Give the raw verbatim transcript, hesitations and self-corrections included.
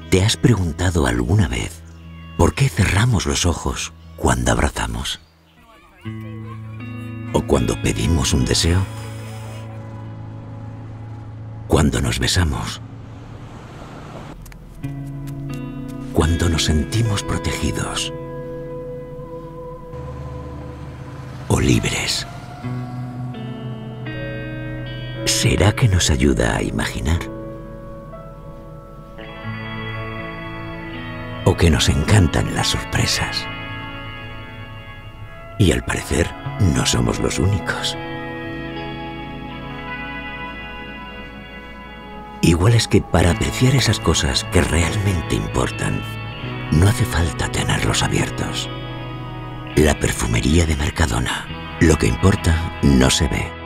¿Te has preguntado alguna vez por qué cerramos los ojos cuando abrazamos? ¿O cuando pedimos un deseo? ¿Cuando nos besamos? ¿Cuando nos sentimos protegidos? ¿O libres? ¿Será que nos ayuda a imaginar? ¿O que nos encantan las sorpresas? Y al parecer, no somos los únicos. Igual es que para apreciar esas cosas que realmente importan, no hace falta tenerlos abiertos. La perfumería de Mercadona. Lo que importa no se ve.